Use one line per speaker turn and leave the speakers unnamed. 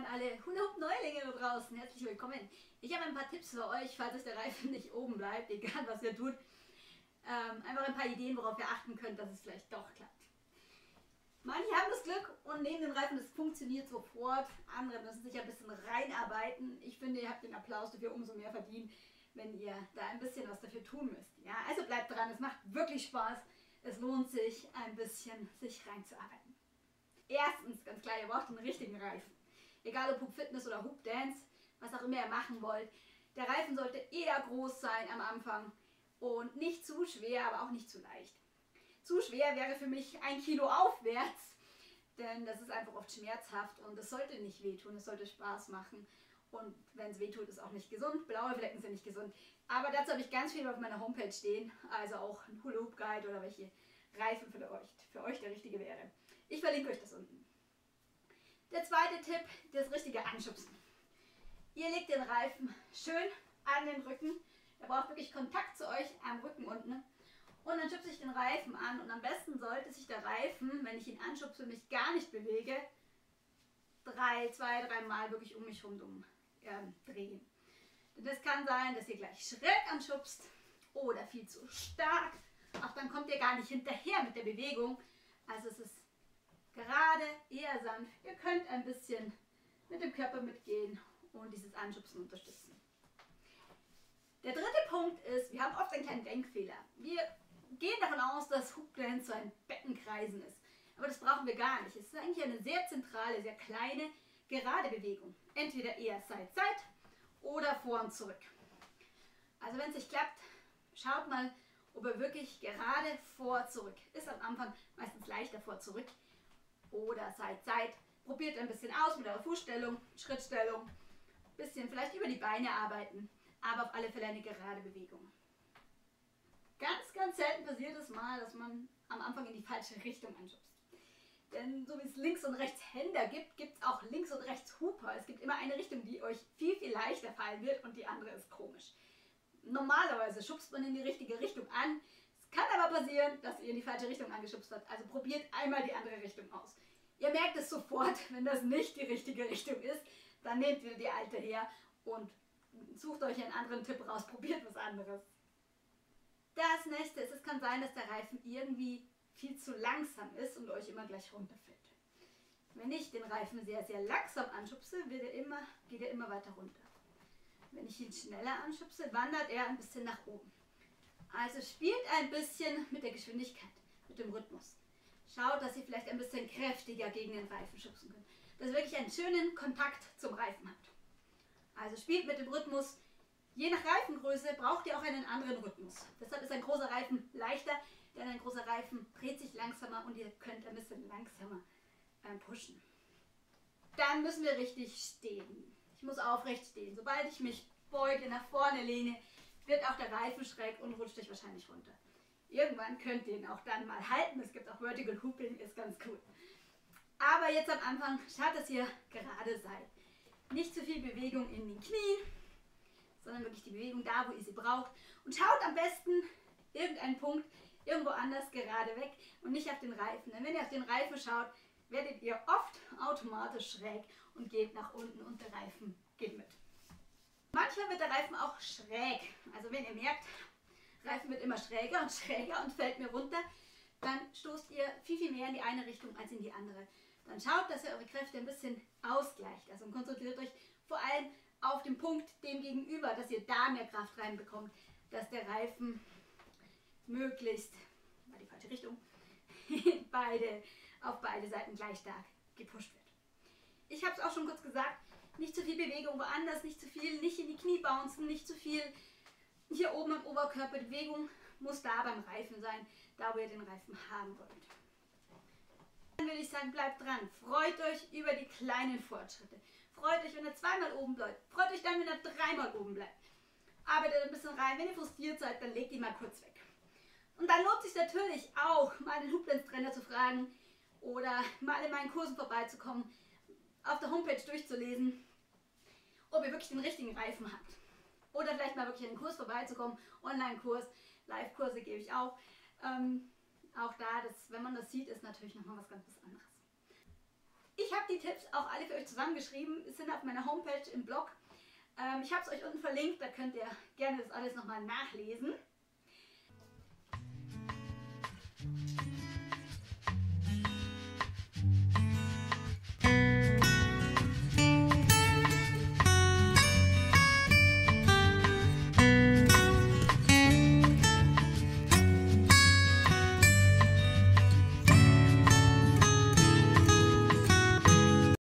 alle Hula-Hoop-Neulinge da draußen, herzlich willkommen. Ich habe ein paar Tipps für euch, falls euch der Reifen nicht oben bleibt, egal was ihr tut. Einfach ein paar Ideen, worauf ihr achten könnt, dass es vielleicht doch klappt. Manche haben das Glück und nehmen den Reifen, das funktioniert sofort. Andere müssen sich ein bisschen reinarbeiten. Ich finde, ihr habt den Applaus dafür umso mehr verdient, wenn ihr da ein bisschen was dafür tun müsst. Ja, also bleibt dran, es macht wirklich Spaß. Es lohnt sich, ein bisschen sich reinzuarbeiten. Erstens, ganz klar, ihr braucht einen richtigen Reifen. Egal ob Hoop Fitness oder Hoop Dance, was auch immer ihr machen wollt. Der Reifen sollte eher groß sein am Anfang und nicht zu schwer, aber auch nicht zu leicht. Zu schwer wäre für mich 1 Kilo aufwärts, denn das ist einfach oft schmerzhaft und es sollte nicht wehtun, es sollte Spaß machen. Und wenn es wehtut, ist auch nicht gesund. Blaue Flecken sind nicht gesund. Aber dazu habe ich ganz viel auf meiner Homepage stehen, also auch ein Hula Hoop Guide oder welche Reifen für euch der richtige wäre. Ich verlinke euch das unten. Der zweite Tipp, das richtige Anschubsen. Ihr legt den Reifen schön an den Rücken. Er braucht wirklich Kontakt zu euch am Rücken unten. Und dann schubse ich den Reifen an und am besten sollte sich der Reifen, wenn ich ihn anschubse und mich gar nicht bewege, 2, 3 Mal wirklich um mich herum drehen. Denn das kann sein, dass ihr gleich schräg anschubst oder viel zu stark. Auch dann kommt ihr gar nicht hinterher mit der Bewegung. Also es ist gerade, eher sanft. Ihr könnt ein bisschen mit dem Körper mitgehen und dieses Anschubsen unterstützen. Der dritte Punkt ist, wir haben oft einen kleinen Denkfehler. Wir gehen davon aus, dass Hoop Dance so ein Beckenkreisen ist. Aber das brauchen wir gar nicht. Es ist eigentlich eine sehr zentrale, sehr kleine, gerade Bewegung. Entweder eher Side-Side oder vor und zurück. Also wenn es nicht klappt, schaut mal, ob er wirklich gerade vor zurück ist. Am Anfang meistens leichter vor zurück oder Side-Side. Probiert ein bisschen aus mit eurer Fußstellung, Schrittstellung, ein bisschen vielleicht über die Beine arbeiten, aber auf alle Fälle eine gerade Bewegung. Ganz, ganz selten passiert es mal, dass man am Anfang in die falsche Richtung anschubst. Denn so wie es Links- und Rechtshänder gibt, gibt es auch Links- und Rechtshooper. Es gibt immer eine Richtung, die euch viel, viel leichter fallen wird und die andere ist komisch. Normalerweise schubst man in die richtige Richtung an. Es kann aber passieren, dass ihr in die falsche Richtung angeschubst habt. Also probiert einmal die andere Richtung aus. Ihr merkt es sofort, wenn das nicht die richtige Richtung ist. Dann nehmt wieder die alte her und sucht euch einen anderen Tipp raus. Probiert was anderes. Das nächste ist, es kann sein, dass der Reifen irgendwie viel zu langsam ist und euch immer gleich runterfällt. Wenn ich den Reifen sehr, sehr langsam anschubse, geht er immer weiter runter. Wenn ich ihn schneller anschubse, wandert er ein bisschen nach oben. Also spielt ein bisschen mit der Geschwindigkeit, mit dem Rhythmus. Schaut, dass ihr vielleicht ein bisschen kräftiger gegen den Reifen schubsen könnt. Dass ihr wirklich einen schönen Kontakt zum Reifen habt. Also spielt mit dem Rhythmus. Je nach Reifengröße braucht ihr auch einen anderen Rhythmus. Deshalb ist ein großer Reifen leichter, denn ein großer Reifen dreht sich langsamer und ihr könnt ein bisschen langsamer pushen. Dann müssen wir richtig stehen. Ich muss aufrecht stehen. Sobald ich mich beuge, nach vorne lehne, wird auch der Reifen schräg und rutscht euch wahrscheinlich runter. Irgendwann könnt ihr ihn auch dann mal halten. Es gibt auch Vertical Hooping, ist ganz cool. Aber jetzt am Anfang schaut, dass ihr gerade seid. Nicht zu viel Bewegung in den Knien, sondern wirklich die Bewegung da, wo ihr sie braucht. Und schaut am besten irgendeinen Punkt irgendwo anders gerade weg und nicht auf den Reifen. Denn wenn ihr auf den Reifen schaut, werdet ihr oft automatisch schräg und geht nach unten und der Reifen geht mit. Manchmal wird der Reifen auch schräg. Also wenn ihr merkt, der Reifen wird immer schräger und fällt mir runter, dann stoßt ihr viel, viel mehr in die eine Richtung als in die andere. Dann schaut, dass ihr eure Kräfte ein bisschen ausgleicht. Also konzentriert euch vor allem auf den Punkt dem gegenüber, dass ihr da mehr Kraft reinbekommt, dass der Reifen möglichst, war die falsche Richtung, auf beide Seiten gleich stark gepusht wird. Ich habe es auch schon kurz gesagt, nicht zu viel Bewegung woanders, nicht zu viel, nicht in die Knie bouncen, nicht zu viel hier oben im Oberkörper. Die Bewegung muss da beim Reifen sein, da wo ihr den Reifen haben wollt. Dann würde ich sagen, bleibt dran, freut euch über die kleinen Fortschritte. Freut euch, wenn ihr 2-mal oben bleibt. Freut euch dann, wenn ihr 3-mal oben bleibt. Arbeitet ein bisschen rein. Wenn ihr frustriert seid, dann legt ihn mal kurz weg. Und dann lohnt es sich natürlich auch, mal den Hoop Dance Trainer zu fragen oder mal in meinen Kursen vorbeizukommen, auf der Homepage durchzulesen, ob ihr wirklich den richtigen Reifen habt. Oder vielleicht mal wirklich in den Kurs vorbeizukommen. Online-Kurs, Live-Kurse gebe ich auch. Auch da, wenn man das sieht, ist natürlich nochmal was ganz anderes. Ich habe die Tipps auch alle für euch zusammengeschrieben, sind auf meiner Homepage im Blog. Ich habe es euch unten verlinkt, da könnt ihr gerne das alles nochmal nachlesen.